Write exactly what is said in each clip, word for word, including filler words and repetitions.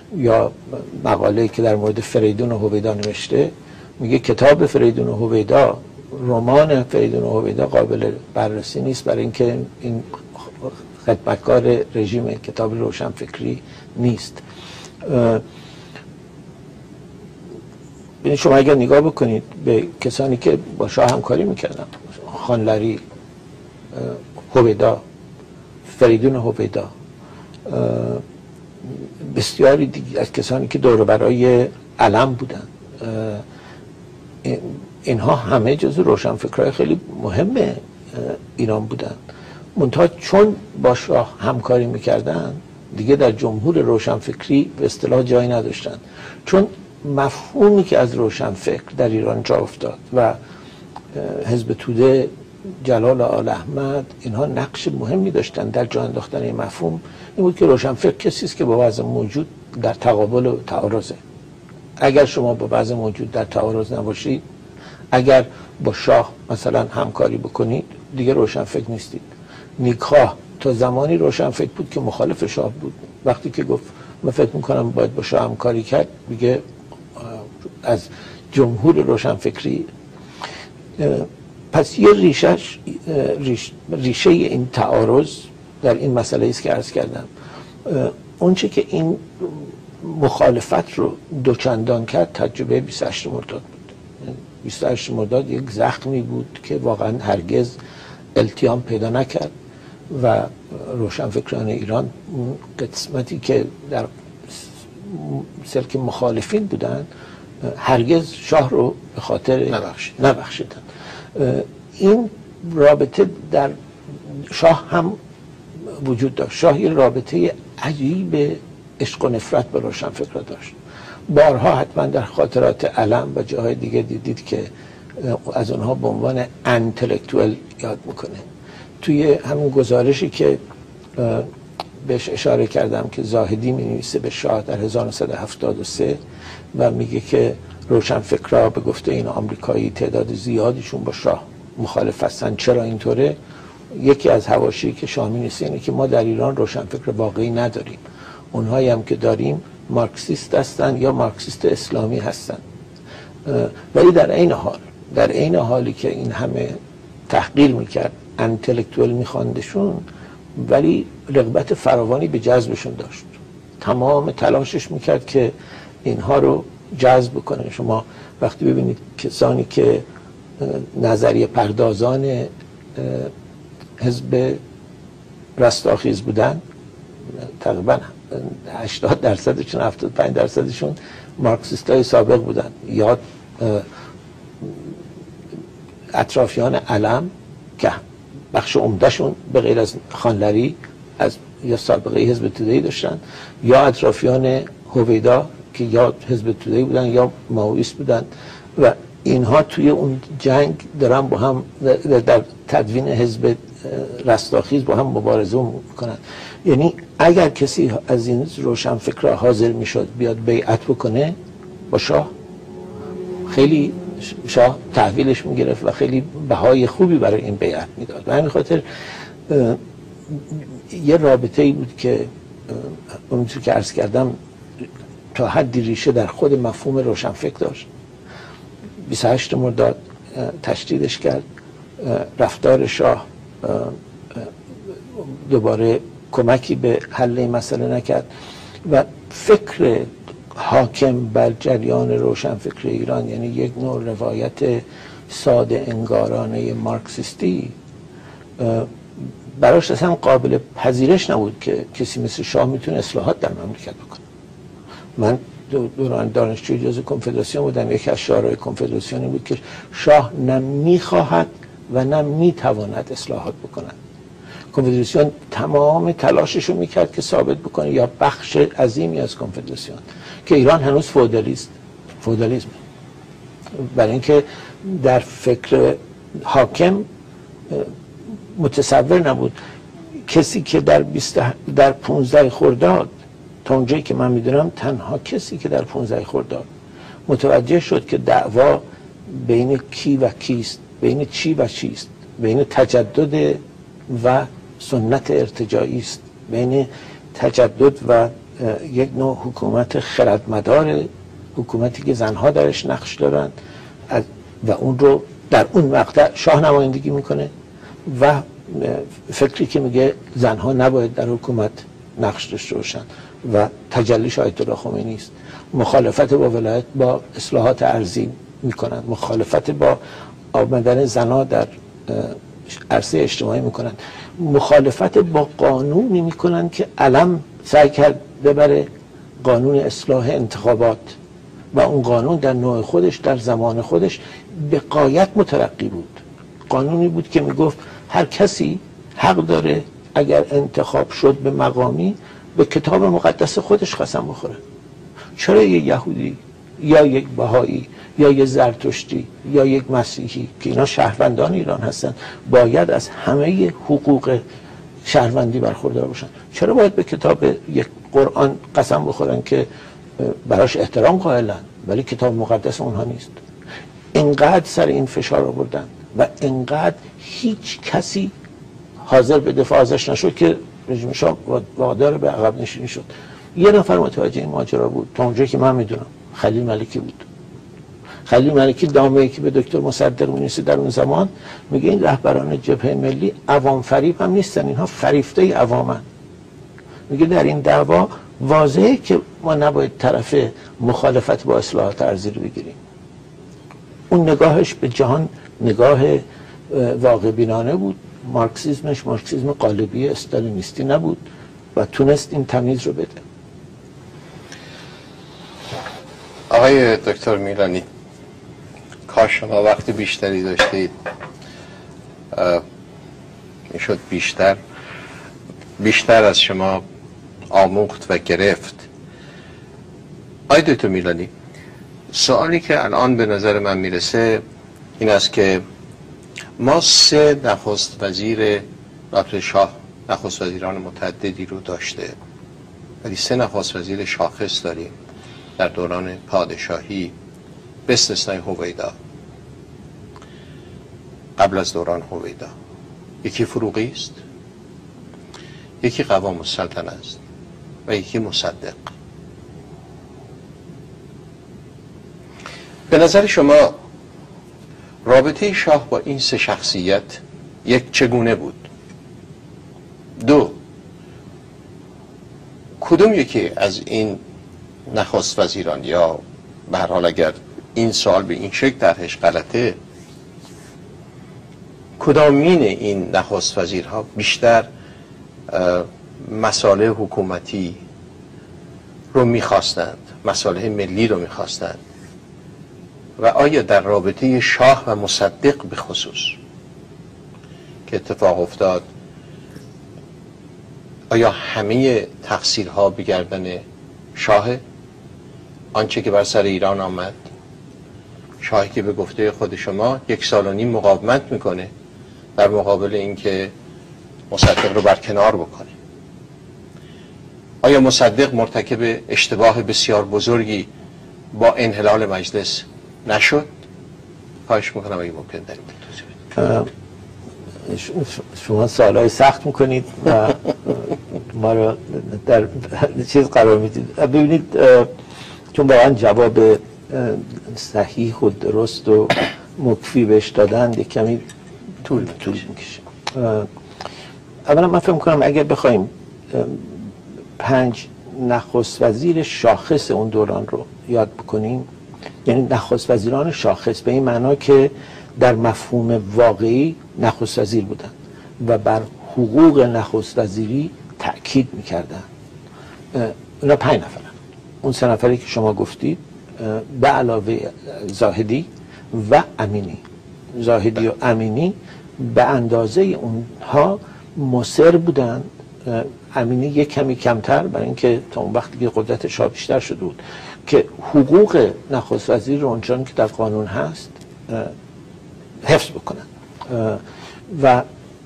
یا مقاله‌ای که در مورد فریدون و هویدا نوشته، میگه کتاب فریدون و هویدا، رمان فریدون و هویدا قابل بررسی نیست برای اینکه این خدمتکار رژیم کتاب روشنفکری نیست. ببین شما اگر نگاه بکنید به کسانی که با شاه همکاری میکردن، خانلری، هویدا، فریدون هویدا، بسیاری دیگه از کسانی که دور برای علم بودن، اینها همه جزو روشنفکرهای خیلی مهم ایران بودن. منتها چون با شاه همکاری میکردن دیگه در جمهور روشنفکری به اصطلاح جایی نداشتن، چون مفهومی که از روشنفکر در ایران جا افتاد و حزب توده، جلال آل احمد، اینها نقش مهمی داشتن در جا انداختن این مفهوم. این بود که روشنفکر کسی است که با وضع موجود در تقابل و تعارضه. اگر شما با وضع موجود در تعارض نباشید، اگر با شاه مثلا همکاری بکنید، دیگه روشنفکر نیستید. نیکخواه تا زمانی روشنفکر بود که مخالف شاه بود. وقتی که گفت من فکر میکنم باید با شاه همکاری کرد، دیگه از جمهور روشنفکری. پس یه ریشش ریش، ریشه این تعارض در این مسئله است که عرض کردم. اونچه که این مخالفت رو دوچندان کرد تجربه بیست و هشت مرداد بود. بیست و هشت مرداد یک زخمی بود که واقعا هرگز التیام پیدا نکرد و روشنفکران ایران قسمتی که در سلک مخالفین بودن هرگز شاه رو به خاطر نبخشید. نبخشیدن. این رابطه در شاه هم وجود داشت. شاه یه رابطه عجیب عشق و نفرت به روشنفکرها داشت. بارها حتما در خاطرات علم و جاهای دیگه دیدید که از اونها به عنوان انتلکتوال یاد میکنه. توی همون گزارشی که بهش اشاره کردم که زاهدی می نویسه به شاه در هزار و نهصد و هفتاد و سه و میگه که روشنفکرها به گفته این آمریکایی تعداد زیادیشون با شاه مخالف هستن. چرا اینطوره؟ یکی از حواشی که شاه می نویسه اینه که ما در ایران روشنفکر واقعی نداریم. اونهایی هم که داریم مارکسیست هستن یا مارکسیست اسلامی هستن. ولی در عین حال در عین حالی که این همه تحقیر میکرد، انتلکتوال میخواندشون، ولی رغبت فراوانی به جذبشون داشت. تمام تلاشش میکرد که اینها رو جذب کنه. شما وقتی ببینید کسانی که نظریه پردازان حزب رستاخیز بودن، تقریبا هشتاد درصدشون، هفتاد و پنج درصدشون مارکسیست های سابق بودن یا اطرافیان علم که بخش عمدهشون به غیر از خانلری از یا سابقه حزب توده‌ای داشتن، یا اطرافیان هویدا که یا حزب توده‌ای بودن یا ماویست بودن و اینها توی اون جنگ دارن با هم در تدوین حزب رستاخیز با هم مبارزه میکنن. یعنی اگر کسی از این روشنفکرها حاضر میشد بیاد بیعت بکنه با شاه، خیلی شاه تحویلش میگرفت و خیلی بهای خوبی برای این بیعت میداد. و همین خاطر یه رابطه ای بود که اونجوری که عرض کردم تا حدی ریشه در خود مفهوم روشنفکر داشت. بیست و هشت مرداد تشدیدش کرد. رفتار شاه دوباره کمکی به حل این مسئله نکرد و فکر حاکم بر جریان روشنفکر ایران، یعنی یک نوع روایت ساده انگارانه مارکسیستی، براش اصلا قابل پذیرش نبود که کسی مثل شاه میتونه اصلاحات در مملکت بکنه. من دوران دانشجوی جز کنفدراسیون بودم. یکی از شعارهای کنفدراسیون بود که شاه نه میخواهد و نه میتواند اصلاحات بکند. کنفدراسیون تمام تلاشش رو میکرد که ثابت بکنه، یا بخش عظیمی از کنفدراسیون، که ایران هنوز فئودالیست فئودالیسم، برای اینکه در فکر حاکم متصور نبود کسی که در بیست در پانزده خرداد، تا اونجایی که من میدونم تنها کسی که در پانزده خرداد متوجه شد که دعوا بین کی و کیست، بین چی و چیست، بین تجدد و سنت ارتجاعی است، بین تجدد و یک نوع حکومت خردمدار، حکومتی که زنها درش نقش دارن و اون رو در اون مقطع شاه نمایندگی میکنه و فکری که میگه زنها نباید در حکومت نقش داشته باشن و تجلیش آیت الله خمینی است. مخالفت با ولایت با اصلاحات ارضی میکنن، مخالفت با آمدن زنها در عرصه اجتماعی میکنن، مخالفت با قانونی میکنن که علم سعی کرد ببره قانون اصلاح انتخابات و اون قانون در نوع خودش در زمان خودش به غایت مترقی بود. قانونی بود که میگفت هر کسی حق داره اگر انتخاب شد به مقامی به کتاب مقدس خودش قسم بخوره. چرا یک یهودی یا یک بهایی یا یک زرتشتی یا یک مسیحی که اینا شهروندان ایران هستن باید از همه حقوق شهروندی برخوردار باشن؟ چرا باید به کتاب یک قرآن قسم بخورن که براش احترام قائلن ولی کتاب مقدس اونها نیست؟ اینقدر سر این فشار آوردن و اینقدر هیچ کسی حاضر به دفاع ازش نشد که رژیم شاه وادار به عقب نشینی شد. یه نفر متوجه این ماجرا بود تا اونجایی که من میدونم، خلیل ملکی بود. خلیل ملکی دامه‌ای که به دکتر مصدق می‌نویسه در اون زمان میگه این رهبران جبهه ملی عوام فریب هم نیستن، اینها فریفته عوامن. میگه در این دعوا واضحه که ما نباید طرف مخالفت با اصلاحات ارضی رو بگیریم. اون نگاهش به جهان نگاه واقع بینانه بود، مارکسیسمش مارکسیسم قالبی استالینیستی نبود و تونست این تمیز رو بده. آقای دکتر میلانی، کاش شما وقت بیشتری داشتید، میشد بیشتر بیشتر از شما آموخت و گرفت. آقای دکتر میلانی، سوالی که الان به نظر من میرسه این است که ما سه نخست وزیر، البته شاه نخست وزیران متعددی رو داشته ولی سه نخست وزیر شاخص داریم در دوران پادشاهی به استثنای هویدا قبل از دوران هویدا. یکی فروغی است، یکی قوام السلطنه است و یکی مصدق. به نظر شما رابطه شاه با این سه شخصیت یک چگونه بود؟ دو، کدوم یکی از این نخست وزیران، یا به هر حال اگر این سوال به این شکل طرحش غلطه، کدامین این نخست وزیرها بیشتر مصالح حکومتی رو میخواستند، مصالح ملی رو میخواستند؟ و آیا در رابطه شاه و مصدق به خصوص که اتفاق افتاد، آیا همه تقصیرها به گردن شاهه؟ آنچه که بر سر ایران آمد، شاهی که به گفته خود شما یک سال و نیم مقاومت میکنه در مقابل اینکه مصدق رو برکنار بکنه. آیا مصدق مرتکب اشتباه بسیار بزرگی با انحلال مجلس نشد؟ خواهش میکنم اگه ممکن در این توضیح شما سوالای سخت میکنید و ما رو در چیز قرار میدید. ببینید، چون واقعا جواب صحیح و درست و مکفی بهش دادن یک کمی طول طول میکشه. اولا من فکر میکنم اگر بخوایم پنج نخست وزیر شاخص اون دوران رو یاد بکنیم، یعنی نخست وزیران شاخص به این معنا که در مفهوم واقعی نخست وزیر بودن و بر حقوق نخست وزیری تأکید میکردن، اونا پنج نفرن. اون سه نفری که شما گفتید به علاوه زاهدی و امینی، زاهدی و امینی به اندازه اونها مصر بودن. امینی یک کمی کمتر، برای اینکه تا اون وقتی که قدرت شاه بیشتر شده بود، که حقوق نخست وزیر رو اونچنان که در قانون هست حفظ بکنن. و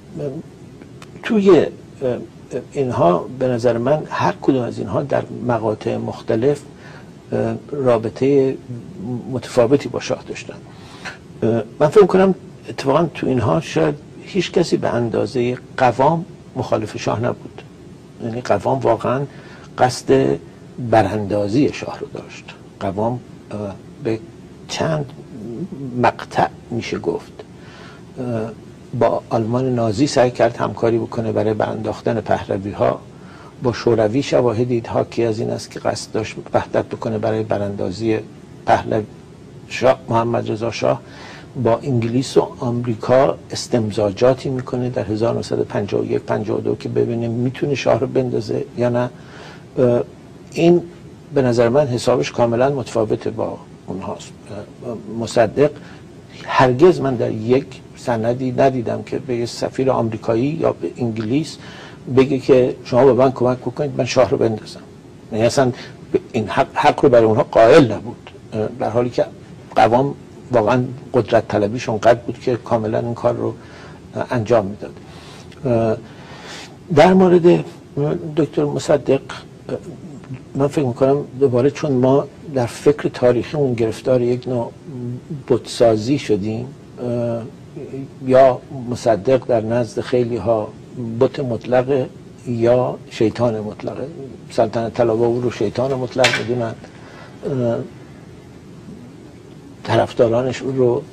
توی اینها به نظر من هر کدوم از اینها در مقاطع مختلف رابطه متفاوتی با شاه داشتن. من فکر کنم اتفاقا تو اینها شاید هیچ کسی به اندازه قوام مخالف شاه نبود. یعنی قوام واقعا قصد براندازی شاه رو داشت. قوام به چند مقطع میشه گفت با آلمان نازی سعی کرد همکاری بکنه برای برانداختن پهلوی ها. با شوروی شواهدی حاکی از این است که قصد داشت وحدت بکنه برای براندازی پهلوی شاه محمد رضا شاه. با انگلیس و آمریکا استمزاجاتی میکنه در هزار و نهصد و پنجاه و یک پنجاه و دو که ببینه میتونه شاه رو بندازه یا نه. این به نظر من حسابش کاملا متفاوته با اونهاست. مصدق هرگز من در یک سندی ندیدم که به سفیر آمریکایی یا به انگلیس بگه که شما به من کمک بکنید من شاه رو بندازم. یعنی اصلا این حق, حق رو برای اونها قائل نبود، در حالی که قوام واقعا قدرت طلبیش اونقدر بود که کاملا این کار رو انجام میداد. در مورد دکتر مصدق من فکر میکنم دوباره چون ما در فکر تاریخی اون گرفتار یک نوع بتسازی شدیم، یا مصدق در نزد خیلی ها بت مطلق یا شیطان مطلقه. سلطنت طلبها او رو شیطان مطلق میدونن، طرفدارانش او رو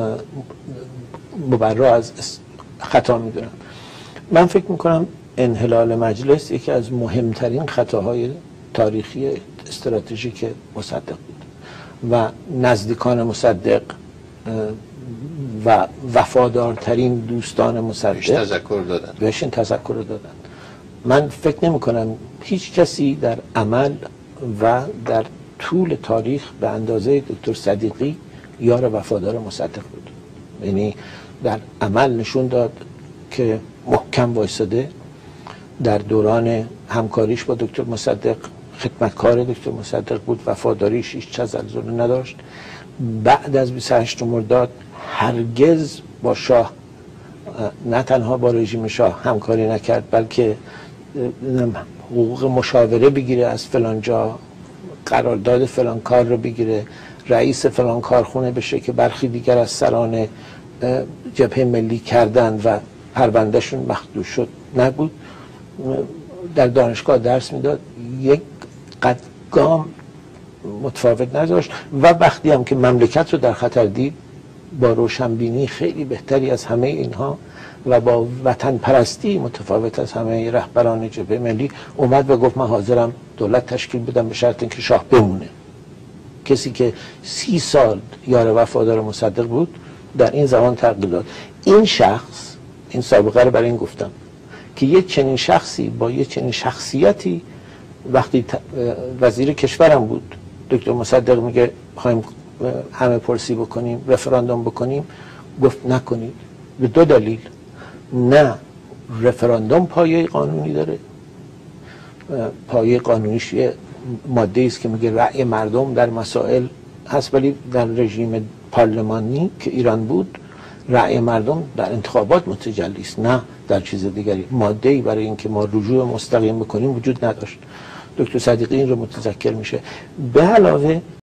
مبرا از خطا میدونن. من فکر میکنم انحلال مجلس یکی از مهمترین خطاهای تاریخی استراتژیک مصدق بود و نزدیکان مصدق و وفادارترین دوستان مصدق بهش تذکر دادن بهش تذکر دادن. من فکر نمی کنم هیچ کسی در عمل و در طول تاریخ به اندازه دکتر صدیقی یار وفادار مصدق بود. یعنی در عمل نشون داد که محکم وایساده. در دوران همکاریش با دکتر مصدق خدمتکار دکتر مصدق بود، وفاداریش هیچ تزلزلی نداشت. بعد از بیست و هشتم مرداد هرگز با شاه، نه تنها با رژیم شاه همکاری نکرد، بلکه حقوق مشاوره بگیره از فلان جا، قرارداد فلان کار رو بگیره، رئیس فلان کارخونه بشه که برخی دیگر از سران جبهه ملی کردن و پروندهشون مخدوش شد نبود. در دانشگاه درس میداد، یک قد گام متفاوت نداشت و وقتی هم که مملکت رو در خطر دید با روشنبینی خیلی بهتری از همه اینها و با وطن پرستی متفاوت از همه رهبران جبهه ملی اومد و گفت من حاضرم دولت تشکیل بدم به شرط اینکه شاه بمونه. کسی که سی سال یار وفادار مصدق بود در این زمان تغییر داد. این شخص، این سابقه رو برای این گفتم که یک چنین شخصی با یک چنین شخصیتی وقتی وزیر کشورم بود، دکتر مصدق میگه خواهیم همه پرسی بکنیم، رفراندوم بکنیم، گفت نکنید. به دو دلیل: نه رفراندوم پایه قانونی داره، پایه قانونیش یه ماده است که میگه رأی مردم در مسائل هست، ولی در رژیم پارلمانی که ایران بود رأی مردم در انتخابات متجلی است، نه در چیز دیگری. ماده‌ای برای اینکه ما رجوع مستقیم بکنیم وجود نداشت. دکتر صدیقی این رو متذکر میشه. به علاوه